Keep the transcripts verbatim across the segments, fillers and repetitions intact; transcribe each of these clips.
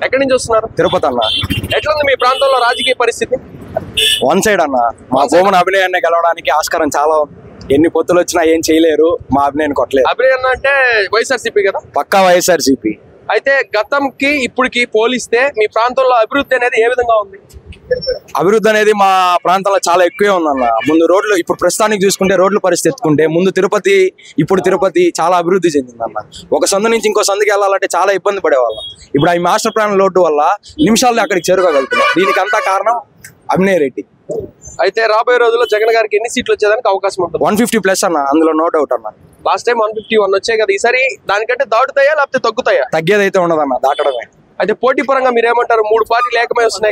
ఎక్కడి నుంచి వస్తున్నారు? తిరుపతి అన్న. ఎట్లుంది మీ ప్రాంతంలో రాజకీయ పరిస్థితి? వన్ సైడ్ అన్న. మా భూమన అభినయాన్ని గెలవడానికి ఆస్కారం చాలా. ఎన్ని పొత్తులు వచ్చినా ఏం చేయలేరు, మా అభినయాన్ని కొట్టలేరు. అభినయన్ అంటే వైఎస్ఆర్సీపీ కదా? పక్కా వైఎస్ఆర్సీపీ. అయితే గతంకి ఇప్పటికి పోలిస్తే మీ ప్రాంతంలో అభివృద్ధి అనేది ఏ విధంగా ఉంది? అభివృద్ధి అనేది మా ప్రాంతంలో చాలా ఎక్కువే ఉందన్న. ముందు రోడ్లు, ఇప్పుడు ప్రస్తుతానికి చూసుకుంటే రోడ్ల పరిస్థితి ఎత్తుకుంటే ముందు తిరుపతి, ఇప్పుడు తిరుపతి చాలా అభివృద్ధి చెందిందన్న. ఒక సందు నుంచి ఇంకో సందుకి వెళ్ళాలంటే చాలా ఇబ్బంది పడేవాళ్ళం. ఇప్పుడు ఈ మాస్టర్ ప్లాన్ లోటు వల్ల నిమిషాల్లో అక్కడికి చేరుకోగలుగుతున్నాం. దీనికి అంతా కారణం అభినయ్ రెడ్డి. అయితే రాబోయే రోజుల్లో జగన్ గారికి ఎన్ని సీట్లు వచ్చేదానికి అవకాశం ఉంటుంది? వన్ ఫిఫ్టీ ప్లస్ అన్న, అందులో నో డౌట్ అన్న. Last time one fifty one వచ్చాయి కదా, ఈసారి దానికంటే దాటుతాయా లేకపోతే తగ్గుతాయా? తగ్గేదైతే ఉండదన్న, దాటడమే. అయితే పోటీ పరంగా మీరేమంటారు? మూడు పార్టీలు ఏకమై వస్తున్నాయి.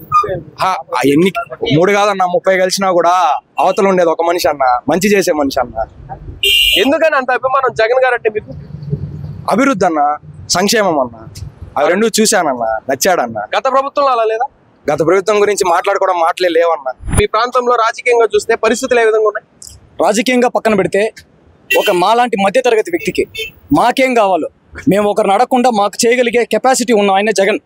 ఎన్ని మూడు కాదన్న, ముప్పై కలిసినా కూడా అవతల ఉండేది ఒక మనిషి అన్న, మంచి చేసే మనిషి అన్న. ఎందుకని అంత అభిమానం జగన్ గారు అంటే మీకు? అభివృద్ధి అన్న, సంక్షేమం అన్న, అవి రెండు చూశానన్న, నచ్చాడన్న. గత ప్రభుత్వంలో అలా లేదా? గత ప్రభుత్వం గురించి మాట్లాడుకోవడం మాటలే లేవన్న. మీ ప్రాంతంలో రాజకీయంగా చూస్తే పరిస్థితులు ఏ విధంగా ఉన్నాయి? రాజకీయంగా పక్కన పెడితే ఒక మాలాంటి మధ్యతరగతి వ్యక్తికి మాకేం కావాలో మేము ఒకరిని అడగకుండా మాకు చేయగలిగే కెపాసిటీ ఉన్న ఆయన జగన్.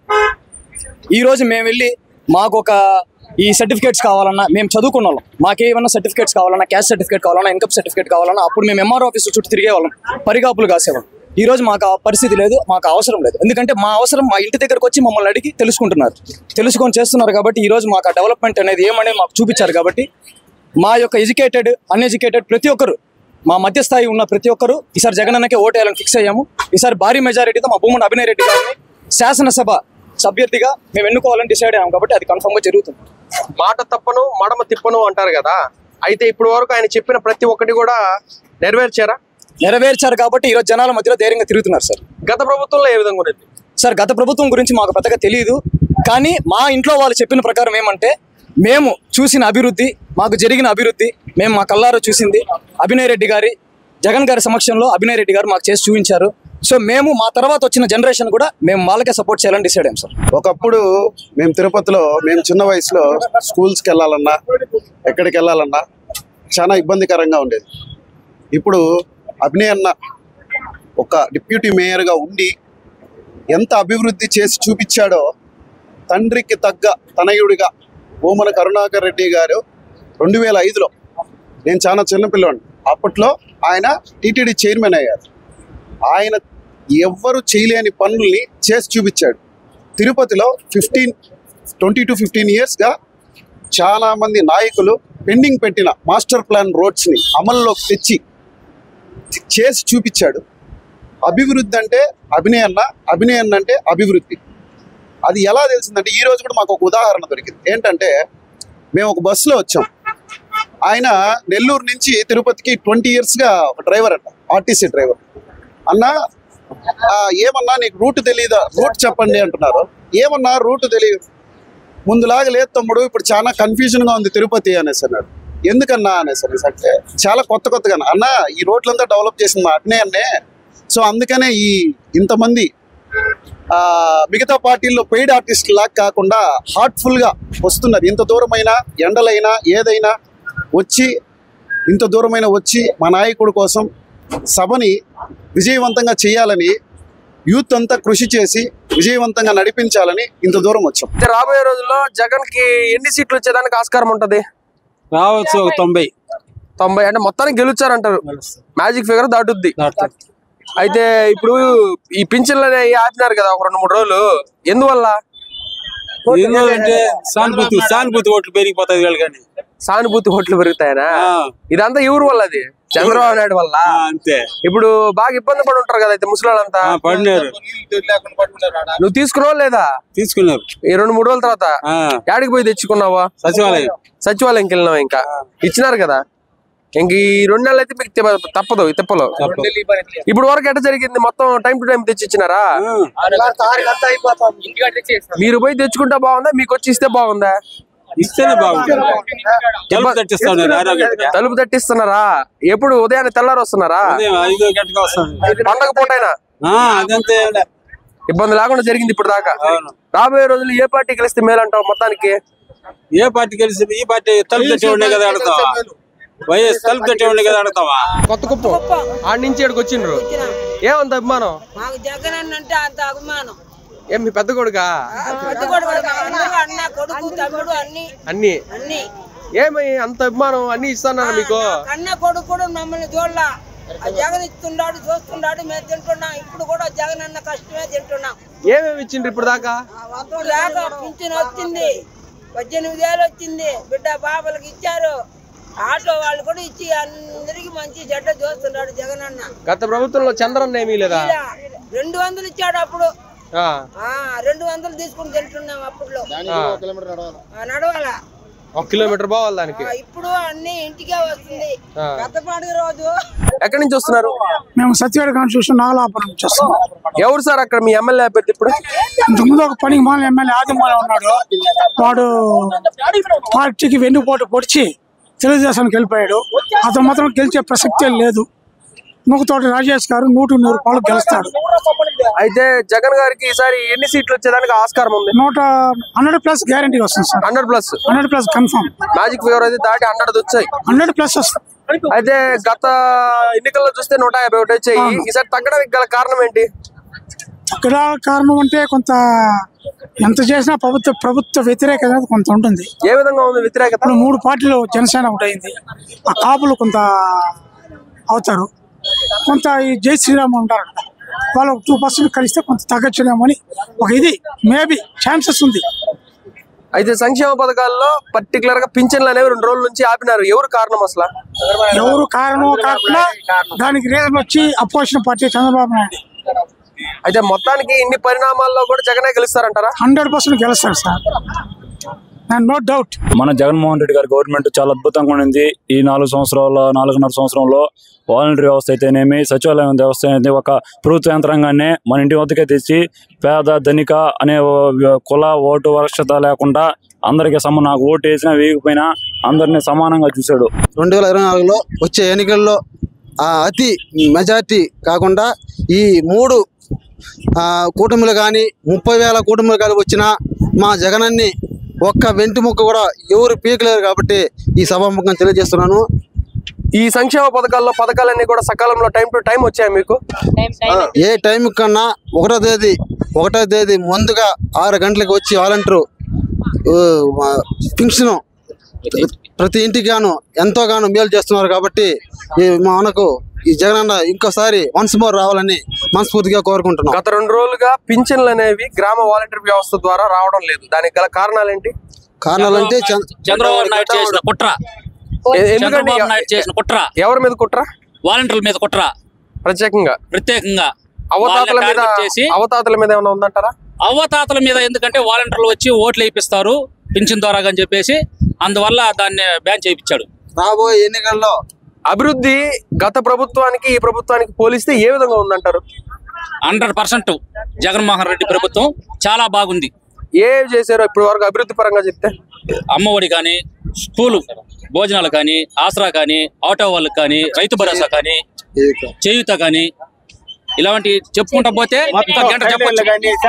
ఈరోజు మేము వెళ్ళి మాకు ఒక ఈ సర్టిఫికేట్స్ కావాలన్నా, మేము చదువుకున్న వాళ్ళం, మాకేమైనా సర్టిఫికేట్స్ కావాలన్నా, క్యాస్ట్ సర్టిఫికేట్ కావాలన్నా, ఇన్కమ్ సర్టిఫికేట్ కావాలన్నా అప్పుడు మేము ఎంఆర్ ఆఫీస్ చుట్టూ తిరిగేవాళ్ళం, పరిగాపులు కాసేవాళ్ళం. ఈ రోజు మాకు ఆ పరిస్థితి లేదు, మాకు అవసరం లేదు. ఎందుకంటే మా అవసరం మా ఇంటి దగ్గరకు వచ్చి మమ్మల్ని అడిగి తెలుసుకుంటున్నారు, తెలుసుకొని చేస్తున్నారు. కాబట్టి ఈ రోజు మాకు ఆ డెవలప్మెంట్ అనేది ఏమనేది మాకు చూపించారు. కాబట్టి మా యొక్క ఎడ్యుకేటెడ్, అన్ఎడ్యుకేటెడ్ ప్రతి ఒక్కరు, మా మధ్యస్థాయి ఉన్న ప్రతి ఒక్కరు ఈసారి జగన్ అన్నకే ఓటు వేయాలని ఫిక్స్ అయ్యాము. ఈసారి భారీ మెజారిటీతో మా భూమన అభినయ్ రెడ్డి గారిని శాసనసభ సభ్యర్థిగా మేము ఎన్నుకోవాలని డిసైడ్ అయ్యాము. కాబట్టి అది కన్ఫర్మ్ గా జరుగుతుంది. మాట తప్పను మడమ తిప్పను అంటారు కదా, అయితే ఇప్పుడు వరకు ఆయన చెప్పిన ప్రతి ఒక్కటి కూడా నెరవేర్చారా? నెరవేర్చారు. కాబట్టి ఈరోజు జనాల మధ్యలో ధైర్యంగా తిరుగుతున్నారు సార్. గత ప్రభుత్వంలో ఏ విధంగా ఉండేది సార్? గత ప్రభుత్వం గురించి మాకు పెద్దగా తెలియదు, కానీ మా ఇంట్లో వాళ్ళు చెప్పిన ప్రకారం ఏమంటే, మేము చూసిన అభివృద్ధి, మాకు జరిగిన అభివృద్ధి, మేము మా కళ్ళారో చూసింది అభినయ్ రెడ్డి గారి, జగన్ గారి సమక్షంలో అభినయ్ రెడ్డి గారు మాకు చేసి చూపించారు. సో మేము మా తర్వాత వచ్చిన జనరేషన్ కూడా మేము వాళ్ళకే సపోర్ట్ చేయాలని డిసైడ్ అయ్యాం సార్. ఒకప్పుడు మేము తిరుపతిలో మేము చిన్న వయసులో స్కూల్స్కి వెళ్ళాలన్నా, ఎక్కడికి వెళ్ళాలన్నా చాలా ఇబ్బందికరంగా ఉండేది. ఇప్పుడు అభినయ్ అన్న ఒక డిప్యూటీ మేయర్గా ఉండి ఎంత అభివృద్ధి చేసి చూపించాడో, తండ్రికి తగ్గ తనయుడిగా భూమన కరుణాకర్ రెడ్డి గారు రెండు వేల ఐదులో నేను చాలా చిన్నపిల్లని, అప్పట్లో ఆయన టీటీడీ చైర్మన్ అయ్యారు. ఆయన ఎవ్వరు చేయలేని పనుల్ని చేసి చూపించాడు. తిరుపతిలో ఫిఫ్టీన్ ట్వంటీ టు ఫిఫ్టీన్ ఇయర్స్గా చాలామంది నాయకులు పెండింగ్ పెట్టిన మాస్టర్ ప్లాన్ రోడ్స్ని అమల్లోకి తెచ్చి చేసి చూపించాడు. అభివృద్ధి అంటే అభినయ్ అన్న, అభినయ్ అన్న అంటే అభివృద్ధి. అది ఎలా తెలిసిందంటే, ఈ రోజు కూడా మాకు ఒక ఉదాహరణ దొరికింది. ఏంటంటే, మేము ఒక బస్సులో వచ్చాం. ఆయన నెల్లూరు నుంచి తిరుపతికి ట్వంటీ ఇయర్స్గా ఒక డ్రైవర్ అంట, ఆర్టీసీ డ్రైవర్. అన్న ఏమన్నా నీకు రూట్ తెలియదా, రూట్ చెప్పండి అంటున్నారు. ఏమన్నా రూట్ తెలియదు, ముందులాగా లేదు తమ్ముడు, ఇప్పుడు చాలా కన్ఫ్యూజన్గా ఉంది తిరుపతి అనేసి అన్నాడు. ఎందుకన్నా అనేసి అనేసి అంటే, చాలా కొత్త కొత్తగా అన్న ఈ రోడ్లంతా డెవలప్ చేసింది మా అట్నే అన్నే. సో అందుకనే ఈ ఇంతమంది మిగతా పార్టీల్లో పెయిడ్ ఆర్టిస్ట్ లాగా కాకుండా హార్ట్ఫుల్గా వస్తున్నారు. ఇంత దూరమైన ఎండలైనా ఏదైనా వచ్చి ఇంత దూరమైన వచ్చి మా నాయకుడి కోసం సభని విజయవంతంగా చేయాలని యూత్ అంతా కృషి చేసి విజయవంతంగా నడిపించాలని ఇంత దూరం వచ్చాం. రాబోయే రోజుల్లో జగన్ కి ఎన్ని సీట్లు వచ్చేదానికి ఆస్కారం ఉంటది? రావచ్చు ఒక తొంభై తొంభై అంటే మొత్తానికి గెలుచారంటారు, మ్యాజిక్ ఫిగర్ దాటుద్ది. అయితే ఇప్పుడు ఈ పింఛన్లు ఆపినారు కదా ఒక రెండు మూడు రోజులు, ఎందువల్ల? ఎందుకంటే సానుభూతి సానుభూతి ఓట్లు పెరిగిపోతాయి వీళ్ళు. కానీ సానుభూతి ఓట్లు పెరుగుతాయనా? ఇదంతా ఎవరు వల్ల? అది చంద్రబాబు నాయుడు వల్ల. అంతే. ఇప్పుడు బాగా ఇబ్బంది పడి ఉంటారు కదా అయితే ముసలాళ్ళంతా. పడినారు. నువ్వు తీసుకున్నావు లేదా? తీసుకున్నారు. ఈ రెండు మూడు రోజుల తర్వాత యాడికి పోయి తెచ్చుకున్నావా? సచివాలయం. సచివాలయంకి వెళ్ళినావా? ఇంకా ఇచ్చినారు కదా, ఇంక ఈ రెండు నెలలు అయితే మీకు తప్పదు ఈ తిప్పలు. ఇప్పుడు వరకు ఎట్లా జరిగింది? మొత్తం టైం టు టైం తెచ్చి ఇచ్చినారా? మీరు పోయి తెచ్చుకుంటే బాగుందా, మీకు వచ్చి ఇస్తే బాగుందా? ఇస్తేనే బాగుంది. తలుపు తట్టిస్తున్నారా? ఎప్పుడు ఉదయాన్నే తెల్లారు వస్తున్నారా? పండగ పూటైనా ఇబ్బంది లేకుండా జరిగింది ఇప్పుడు దాకా. రాబోయే రోజులు ఏ పార్టీ గెలిస్తే మేలంటావు మొత్తానికి? ఏ పార్టీ గెలిస్తే ఈ పార్టీ తలుపు తట్టి ఉండే కదా అడతావా? వైఎస్ తలుపు తట్టి ఉండే కదా అడతావా? కొత్త కుప్పం ఆడి నుంచి ఇక్కడికి వచ్చిండ్రు, ఏమంత అభిమానం? మాకు జగన్ అంటే అంత అభిమానం. ఏం మీ పెద్ద కొడుకా? అన్ని ఏమై అంత అభిమానం అన్ని ఇస్తానన్నా మీకు? అన్న కొడుకు కూడా మమ్మల్ని చూడలా, జగన్ ఇస్తున్నాడు చూస్తున్నాడు, మేము తింటున్నాం. ఇప్పుడు కూడా జగన్ అన్న కష్టమే తింటున్నాం. ఏమేమి ఇచ్చిండ్రు ఇప్పుడు దాకా? దాకా పింఛన్ వచ్చింది, పద్దెనిమిది వేలు వచ్చింది, బిడ్డ బాబులకు ఇచ్చారు, ఆటో వాళ్ళు కూడా ఇచ్చి అందరికి మంచి జడ్డ చూస్తున్నాడు జగన్ అన్న. గత ప్రభుత్వంలో చంద్రన్న ఏమీ లేదా? రెండు వందలు ఇచ్చాడు అప్పుడు, రెండు వందలు తీసుకుని తింటున్నాం. అప్పుడు నడవాలా, ఒక కిలోమీటర్ పోవాలి దానికి. ఇప్పుడు అన్ని ఇంటికే వస్తుంది. గత పండుగ రోజు ఎక్కడి నుంచి వస్తున్నారు? మేము సత్యవేడ కాన్స్టిట్యూషన్ నాగలాపురం నుంచి వస్తున్నాం. ఎవరు సార్ అక్కడ మీ ఎమ్మెల్యే అభ్యర్థి? ఇప్పుడు ఇంతకుముందు ఒక పనికి మాల ఎమ్మెల్యే ఆదిమాల ఉన్నాడు, వాడు పార్టీకి వెన్నుపోటు పొడిచి తెలుగుదేశానికి వెళ్ళిపోయాడు. అతను మాత్రం గెలిచే ప్రసక్తే లేదు. నూకతోటి రాజేష్ గారు నూట నూరు రూపాయలు గెలుస్తాడు. అయితే జగన్ గారికి ఈసారి ఎన్ని సీట్లు వచ్చేదానికి ఆస్కారం ఉంది? నూట హండ్రెడ్ ప్లస్ గ్యారంటీ వస్తుంది sir. Hundred plus hundred plus confirm. Magic figure అయితే దాటి హండ్రెడ్ వచ్చాయి. హండ్రెడ్ ప్లస్ వస్తుంది. అయితే గత ఎన్నికల్లో చూస్తే నూట యాభై ఒకటి వచ్చాయి. ఈసారి తగ్గడానికి గల కారణం ఏంటి? తగ్గడ కారణం అంటే కొంత ఎంత చేసినా ప్రభుత్వ ప్రభుత్వ వ్యతిరేకత అనేది కొంత ఉంటుంది. ఏ విధంగా ఉంది వ్యతిరేకత? మూడు పార్టీలు జనసేన ఒకటి అయింది, ఆ కాపులు కొంత అవుతారు, కొంత ఈ జై శ్రీరామ్ ఉంటారు కదా, వాళ్ళు టూ పర్సెంట్ కలిస్తే కొంత తగ్గచ్చునేమో అని ఒక ఇది మేబీ ఛాన్సెస్ ఉంది. అయితే సంక్షేమ పథకాల్లో పర్టికులర్ గా పింఛన్లు అనేవి రెండు రోజుల నుంచి ఆపినారు. ఎవరు కారణం అసలు? ఎవరు కారణం కాకుండా దానికి రీజన్ వచ్చి అపోజిషన్ పార్టీ చంద్రబాబు నాయుడు. అయితే మొత్తానికి ఇన్ని పరిణామాల్లో కూడా జగనే గెలుస్తారంటారా? హండ్రెడ్ పర్సెంట్ గెలుస్తారు సార్, నో డౌట్. మన జగన్మోహన్ రెడ్డి గారి గవర్నమెంట్ చాలా అద్భుతంగా ఉండింది. ఈ నాలుగు సంవత్సరాల నాలుగున్నర సంవత్సరంలో వాలంటరీ వ్యవస్థ అయితేనేమి, సచివాలయం వ్యవస్థ అనేది ఒక ప్రభుత్వ యంత్రాంగాన్ని మన ఇంటి వద్దకే తెచ్చి పేద ధనిక అనే కుల ఓటు వరక్షత లేకుండా అందరికీ సమ నాకు ఓటు వేసినా వేయకపోయినా అందరినీ సమానంగా చూశాడు. రెండు వేల ఇరవై నాలుగులో వచ్చే ఎన్నికల్లో అతి మెజార్టీ కాకుండా ఈ మూడు కూటమిలు కానీ ముప్పై వేల కూటమిలు కానీ వచ్చినా మా జగనన్ని ఒక్క వెంటి ముక్క కూడా ఎవరు పీకలేరు. కాబట్టి ఈ సభాముఖంగా తెలియజేస్తున్నాను. ఈ సంక్షేమ పథకాల్లో పథకాలన్నీ కూడా సకాలంలో టైం టు టైం వచ్చాయి మీకు? ఏ టైం కన్నా ఒకటో తేదీ ఒకటో తేదీ ముందుగా ఆరు గంటలకు వచ్చి వాలంటీరు పింఛను ప్రతి ఇంటికి గాను ఎంతో గాను మేలు చేస్తున్నారు. కాబట్టి మనకు ఈ జగనన్న ఇంకోసారి వన్స్ మోర్ రావాలని మనస్ఫూర్తిగా కోరుకుంటున్నాం. గత రెండు రోజులుగా పింఛన్లు అనేవి గ్రామ వాలంటీర్ వ్యవస్థ ద్వారా రావడం లేదు. దానికి గల కారణాలు ఏంటి? కారణాలంటే చంద్రబాబు నాయుడు చేసిన కుట్ర, చంద్రబాబు నాయుడు చేసిన కుట్ర. ఎవరి మీద కుట్ర? వాలంటీర్ల మీద కుట్ర. ప్రత్యేకంగా ప్రత్యేకంగా అవతాతల మీద అవతాతల మీద ఏమైనా ఉందంటారా? అవతాతల మీద ఎందుకంటే వాలంటీర్లు వచ్చి ఓట్లు వేయిస్తారు పింఛన్ ద్వారా అని చెప్పేసి, అందువల్ల దాన్ని బ్యాన్ చేయించాడు. రాబోయే ఎన్నికల్లో అభివృద్ధి గత ప్రభుత్వానికి ఈ ప్రభుత్వానికి పోలిస్తే ఏ విధంగా ఉందంటారు? హండ్రెడ్ పర్సెంట్ జగన్మోహన్ రెడ్డి ప్రభుత్వం చాలా బాగుంది. ఏ చేశారో ఇప్పటి వరకు అభివృద్ధి పరంగా చెప్తే? అమ్మఒడి కానీ, స్కూలు భోజనాలు కానీ, ఆసరా కానీ, ఆటో వాళ్ళకి కానీ, రైతు భరోసా కానీ, చేయూత కానీ, ఇలాంటి చెప్పుకుంటా పోతే గంట చెప్పొచ్చు.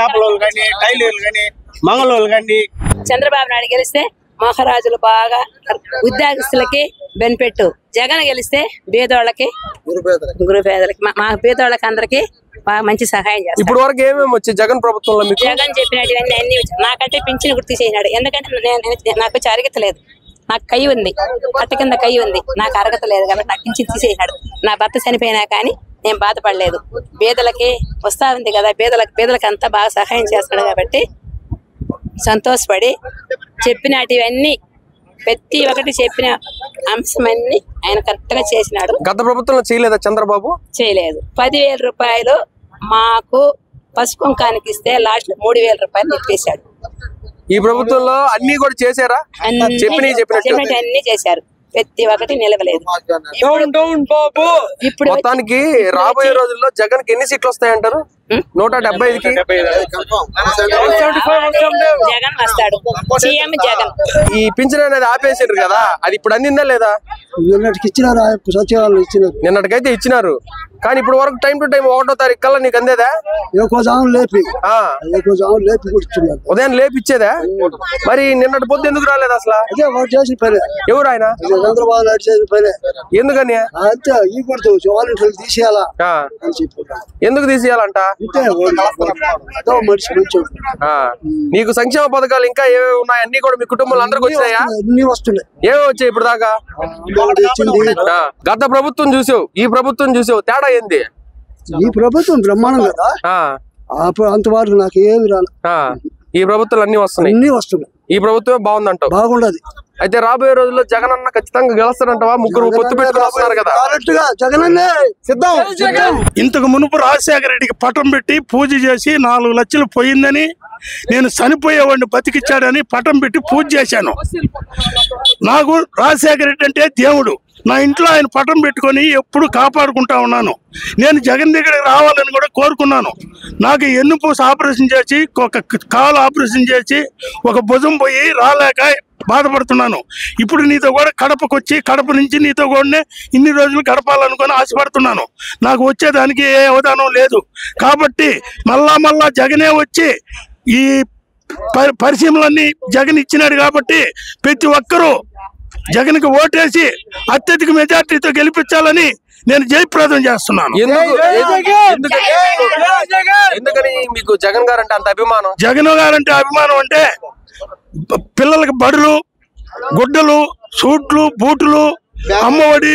చంద్రబాబు నాయుడు గెలిస్తే మహారాజులు బాగా ఉద్యోగస్తులకి బెనిఫిట్, జగన్ గెలిస్తే పేదోళ్ళకి గురుపేదలకి మా పేదోళ్ళకి అందరికి బాగా మంచి సహాయం చేస్తారు. ఇప్పుడు వరకు ఏమేమి వచ్చి జగన్ ప్రభుత్వంలో మీకు? జగన్ చెప్పినటువంటి అన్ని నాకంటే పింఛను గుర్తు చేసినాడు. ఎందుకంటే నేను నాకు అర్హత లేదు, నాకు కై ఉంది, కట్ట కింద కై ఉంది, నాకు అర్హత లేదు కాబట్టి నాకు పింఛను తీసేసినాడు. నా భర్త చనిపోయినా కానీ నేను బాధపడలేదు. పేదలకి వస్తా ఉంది కదా, పేదలకు పేదలకు అంతా బాగా సహాయం చేస్తున్నాడు కాబట్టి సంతోషపడి చెప్పినటివన్నీ ప్రతి ఒక్కటి చెప్పిన అంశమన్నీ ఆయన కరెక్ట్ గా చేసినాడు. గత ప్రభుత్వంలో చేయలేదా చంద్రబాబు? చేయలేదు. పదివేల రూపాయలు మాకు పసుపు కుంకానికి ఇస్తే లాస్ట్ మూడు వేల రూపాయలు ఎత్తేసాడు. ఈ ప్రభుత్వంలో అన్ని కూడా చేశారా? చెప్పినట్టు అన్ని చేశారు, ప్రతి ఒక్కటి నిలవలేదు. ఇప్పుడు మొత్తానికి రాబోయే రోజుల్లో జగన్ కి ఎన్ని సీట్లు వస్తాయంటారు? నూట డెబ్బై ఐదుకి జగన్ వస్తాడు, సీఎం జగన్. ఈ పింఛన్ అనేది ఆపేసారు కదా, అది ఇప్పుడు అందిందా లేదా? ఇచ్చినారు, సచివాలయం ఇచ్చినారు, నిన్నటికైతే ఇచ్చినారు. కానీ ఇప్పుడు వరకు టైం టు టైం ఒకటో తారీఖు కల్లా నీకు అందేదా? లేపి లేపి ఉదయం లేపి ఇచ్చేదా? మరి నిన్నటి పొద్దు ఎందుకు రాలేదు అసలు? చేసిన పనే. ఎవరు ఆయన? చంద్రబాబు నాయుడు చేసిన పనే. ఎందుకని? అంతే ఈ కొడుతూ వాలంటీర్లు తీసేయాలా? ఎందుకు తీసేయాలంట? నీకు సంక్షేమ పథకాలు ఇంకా ఏమేమి ఉన్నాయి? అన్ని కూడా మీ కుటుంబంలో అందరికి వచ్చినాయా? అన్ని వస్తున్నాయి. ఏమేమి వచ్చాయి ఇప్పుడు దాకా? గత ప్రభుత్వం చూసావు, ఈ ప్రభుత్వం చూసావు, తేడా ఏంది? ఈ ప్రభుత్వం బ్రహ్మాండం కదా, అంతవరకు నాకు ఏమి రాను. ఈ ప్రభుత్వాలు అన్ని వస్తున్నాయి, అన్ని వస్తున్నాయి. ఈ ప్రభుత్వమే బాగుందంటావు? బాగుండదు. అయితే రాబోయే రోజుల్లో జగన్ అన్న ఖచ్చితంగా గెలుస్తారంటావా? ముగ్గురు పొత్తు పెట్టుకుని వస్తున్నారు కదా. ఇంతకు మునుపు రాజశేఖర రెడ్డికి పటం పెట్టి పూజ చేసి నాలుగు లక్షలు పోయిందని, నేను చనిపోయేవాడిని బతికిచ్చాడని పటం పెట్టి పూజ చేశాను. నాకు రాజశేఖర రెడ్డి అంటే దేవుడు. నా ఇంట్లో ఆయన పటం పెట్టుకొని ఎప్పుడు కాపాడుకుంటా ఉన్నాను. నేను జగన్ దగ్గరికి రావాలని కూడా కోరుకున్నాను. నాకు ఎన్నుపూస ఆపరేషన్ చేసి, ఒక కాలు ఆపరేషన్ చేసి, ఒక భుజం పోయి రాలేక బాధపడుతున్నాను. ఇప్పుడు నీతో కూడా కడపకు వచ్చి, కడప నుంచి నీతో కూడా ఇన్ని రోజులు గడపాలనుకొని ఆశపడుతున్నాను. నాకు వచ్చేదానికి ఏ అవధానం లేదు. కాబట్టి మళ్ళా మళ్ళా జగనే వచ్చి ఈ పరిశ్రమలన్నీ జగన్ ఇచ్చినాడు. కాబట్టి ప్రతి ఒక్కరూ జగన్కి ఓటేసి అత్యధిక మెజార్టీతో గెలిపించాలని నేను జయప్రదం చేస్తున్నాను. ఎందుకని మీకు జగన్ గారు అంటే అంత అభిమానం? జగన్ గారు అంటే అభిమానం అంటే పిల్లలకి బడులు, గుడ్డలు, సూట్లు, బూట్లు, అమ్మఒడి,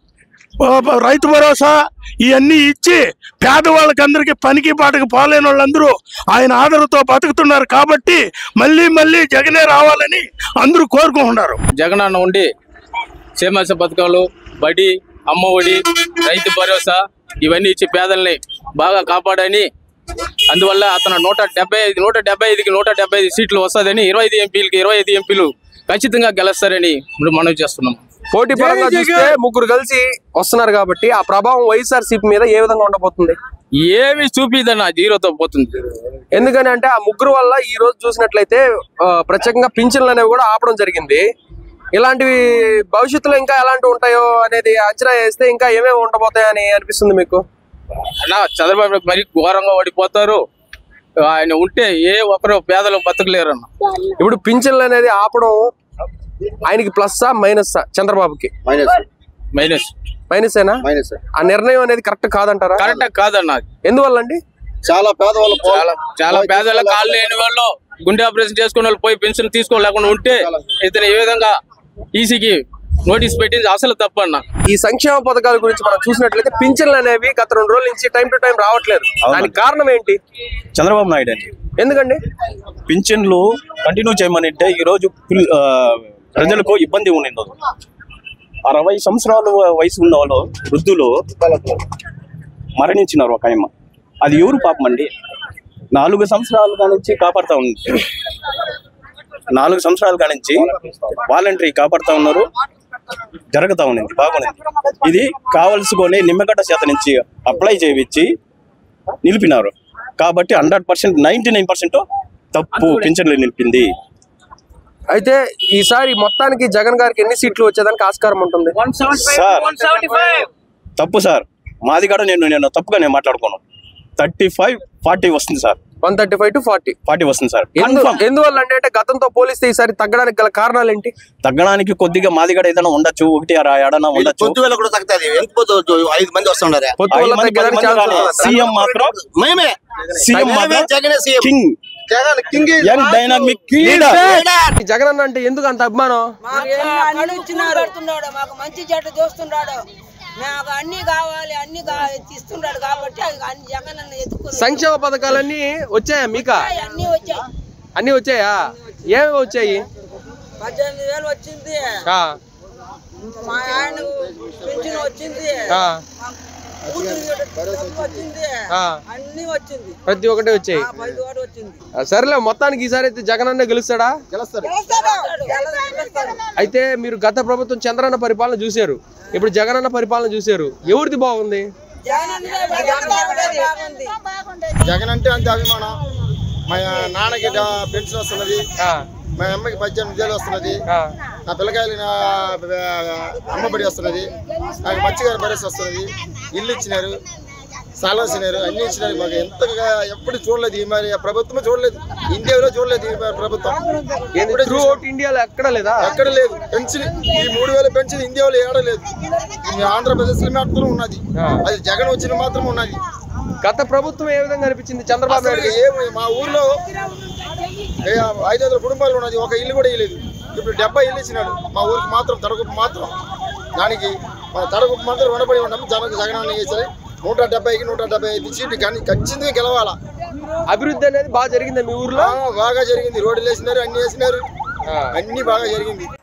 రైతు భరోసా ఇవన్నీ ఇచ్చి పేదవాళ్ళకి అందరికి పనికి పాటకు పోలేని వాళ్ళందరూ ఆయన ఆదరణతో బతుకుతున్నారు. కాబట్టి మళ్ళీ మళ్ళీ జగనే రావాలని అందరూ కోరుకుంటున్నారు. జగన్ అన్న ఉండి క్షేమాస పథకాలు, బడి, అమ్మఒడి, రైతు భరోసా ఇవన్నీ ఇచ్చి పేదల్ని బాగా కాపాడని, అందువల్ల అతను నూట డెబ్బై ఐదు నూట డెబ్బై ఐదుకి నూట డెబ్బై ఐదు సీట్లు వస్తుందని, ఇరవై ఐదు ఎంపీలకి ఇరవై ఐదు ఎంపీలు ఖచ్చితంగా గెలుస్తారని ఇప్పుడు మనవి చేస్తున్నాం. పోటీ పరంగా చూస్తే ముగ్గురు కలిసి వస్తున్నారు కాబట్టి ఆ ప్రభావం వైఎస్ఆర్సీపీ మీద ఏ విధంగా ఉండబోతుంది? ఏమి చూపిదన్న జీరోతో పోతుంది. ఎందుకని అంటే ఆ ముగ్గురు వల్ల ఈ రోజు చూసినట్లయితే ప్రత్యేకంగా పింఛన్లు అనేవి కూడా ఆపడం జరిగింది. ఇలాంటివి భవిష్యత్తులో ఇంకా ఎలాంటివి ఉంటాయో అనేది అంచనా వేస్తే ఇంకా ఏమేమి ఉండబోతాయని అనిపిస్తుంది మీకు? అన్నా చంద్రబాబు మరి ఘోరంగా ఓడిపోతారు. ఆయన ఉంటే ఏ ఒక్కరు పేదలు బతకలేరు అన్న. ఇప్పుడు పింఛన్లు అనేది ఆపడం ఆయనకి ప్లస్సా మైనస్సా? చంద్రబాబుకి మైనస్. మైనస్ ఏనా? ఆ నిర్ణయం అనేది కరెక్ట్ కాదంటారా? కరెక్ట్ కాదన్న. ఎందువల్ల అండి? చాలా పేదవాళ్ళు చాలా చాలా పేదవాళ్ళు, కాళ్ళు లేని వాళ్ళు, గుండె ఆపరేషన్ చేసుకునే వాళ్ళు పోయి పెన్షన్ తీసుకోలేకుండా ఉంటే ఇతను ఏ విధంగా ఈసీకి నోటీస్ పెట్టింది అసలు తప్పన్న. ఈ సంక్షేమ పథకాల గురించి మనం చూసినట్లయితే పింఛన్లు అనేవి గత రెండు రోజుల నుంచి టైం టు టైం రావట్లేదు. దానికి కారణం ఏంటి? చంద్రబాబు నాయుడు అండి. ఎందుకండి? పింఛన్లు కంటిన్యూ చేయమని అంటే ఈ రోజు ప్రజలకు ఇబ్బంది ఉండింది. అరవై సంవత్సరాల వయసు ఉన్న వాళ్ళు వృద్ధులు మరణించినారు ఒక ఆయమ్మ. అది ఎవరు పాపం అండి? నాలుగు సంవత్సరాల కానించి కాపాడుతూ ఉంది. నాలుగు సంవత్సరాల కానించి వాలంటరీ కాపాడుతూ ఉన్నారు, జరుగుతూ ఉన్నది, బాగుంది. ఇది కావలసుకొని నిమ్మగడ్డ శాత నుంచి అప్లై చేయించి నిలిపినారు. కాబట్టి hundred percent ninety nine percent తప్పు పింఛన్లు నిలిపింది. అయితే ఈసారి మొత్తానికి జగన్ గారికి ఎన్ని సీట్లు వచ్చేదానికి ఆస్కారం ఉంటుంది? సార్ తప్పు సార్, మాది కూడా నేను నేను తప్పుగా నేను మాట్లాడుకోను. థర్టీ ఫైవ్ ఫార్టీ వస్తుంది sir. One thirty five to forty forty వస్తుంది సార్. ఎందువల్ల అంటే గతంతో పోలిస్తే ఈసారి తగ్గడానికి గల కారణాలు ఏంటి? తగ్గడానికి కొద్దిగా మాది కూడా ఏదైనా ఉండొచ్చు, ఒకటి ఏడన్నా ఉండొచ్చు. ఐదు మంది వస్తున్నారు. సీఎం మాత్రం మేమే, CM king, young dynamic leader. Jagan అన్న అంటే ఎందుకు అంత అభిమానం? మాకు మంచి జట్టు చూస్తున్నాడు, మాకు అన్ని కావాలి, అన్ని ఇస్తున్నాడు. కాబట్టి జగన్ అన్న ఎత్తుకున్నాడు. సంక్షేమ పథకాలన్నీ వచ్చాయా మీకా? అన్ని వచ్చాయి. అన్ని వచ్చాయా? ఏమి వచ్చాయి? పద్దెనిమిది వేలు వచ్చింది, మా ఆయన పెన్షన్ వచ్చింది, ప్రతి ఒక్కటి వచ్చాయి. సరేలే, మొత్తానికి ఈసారి అయితే జగన్ అన్న గెలుస్తాడా? అయితే మీరు గత ప్రభుత్వం చంద్రన్న పరిపాలన చూశారు, ఇప్పుడు జగన్ అన్న పరిపాలన చూశారు, ఎవరిది బాగుంది? జగన్ అంటే అంతే అభిమానం. మా నాన్నకి పెన్షన్ వస్తున్నది, మా అమ్మకి పద్దెనిమిది వేలు వస్తున్నది, నా పిల్లకాయలు అమ్మబడి వస్తున్నది, నాకు మత్స్యకార భరోసా వస్తున్నది, ఇల్లు ఇచ్చినారు, స్థలం ఇచ్చినారు, అన్ని ఇచ్చినారు. మాకు ఎంతగా ఎప్పుడు చూడలేదు, ఈ మరి ప్రభుత్వం చూడలేదు. ఇండియాలో చూడలేదు ఈ ప్రభుత్వం. త్రూ అవుట్ ఇండియాలో ఎక్కడ లేదా? ఎక్కడ లేదు. పెన్షన్ ఈ మూడు వేల పెన్షన్ ఇండియాలో ఏడ లేదు. ఆంధ్రప్రదేశ్ లో మాత్రం ఉన్నది. అది జగన్ వచ్చిన మాత్రం ఉన్నది. గత ప్రభుత్వం ఏ విధంగా అనిపించింది చంద్రబాబు నాయుడు? ఏమి మా ఊర్లో ఐదు వందల కుటుంబాలు ఉన్నది, ఒక ఇల్లు కూడా ఇవ్వలేదు. ఇప్పుడు డెబ్బై ఇల్లు ఇచ్చినాడు మా ఊరికి మాత్రం, తడగుప్పు మాత్రం. దానికి మన తడగుప్పు మాత్రం రుణపడి ఉన్నాము. జగన్ జగన్ చేసేది నూట డెబ్బైకి నూట డెబ్బై ఐదు సీట్లు కానీ ఖచ్చితంగా గెలవాలా. అభివృద్ధి అనేది బాగా జరిగింది మీ ఊర్లో? బాగా జరిగింది. రోడ్లు వేసినారు, అన్ని వేసినారు, అన్ని బాగా జరిగింది.